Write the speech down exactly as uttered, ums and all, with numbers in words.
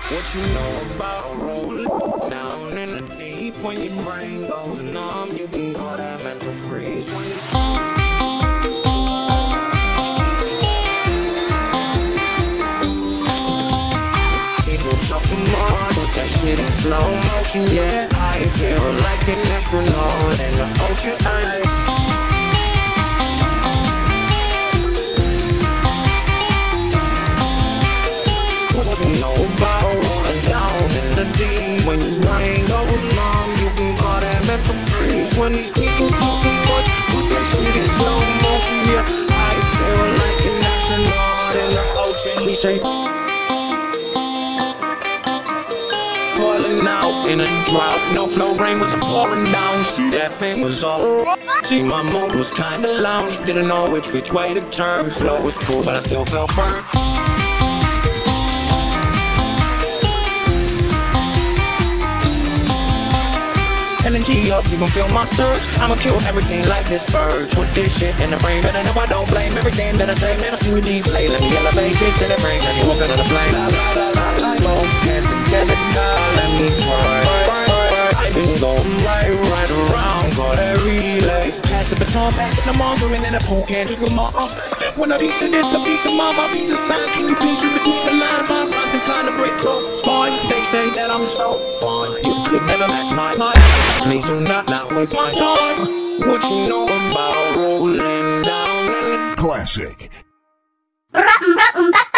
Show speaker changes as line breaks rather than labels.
What you know about rolling down in the deep? When your brain goes numb, you can call that mental freeze. When it's people talk too much, put that shit in slow motion. Yeah, I feel like an astronaut in the ocean. I What you know about rolling down in the deep? When your brain goes numb, you can call that mental freeze. When these people talk too much, put that shit in slow motion. Yeah, I feel like an astronaut in the ocean. We say falling out in a drought, no flow, rain was pouring down. See, that thing was all see, my mood was kinda lounge. Didn't know which which way to turn. Flow was cool, but I still felt burnt. Energy up, you gon' feel my surge. I'ma kill everything like this purge. With this shit in the brain, but I know I don't blame everything that I say. Man, I see you deflate. Let me elevate this in the brain. Let me walk under the flame. La la la la la. Slow hands together, God, let me try. I've been going right, right around, got a relay. Pass the baton back to the monster and then the pool can't drink them all. When a piece of this, a piece of mine, my piece of sign. Can you please read between the lines? My rhymes inclined to break flow. Spine, they say that I'm so fine. You could never match my mind. Please do not now waste my time. What you know about rolling down?
Classic.
Bum bum bum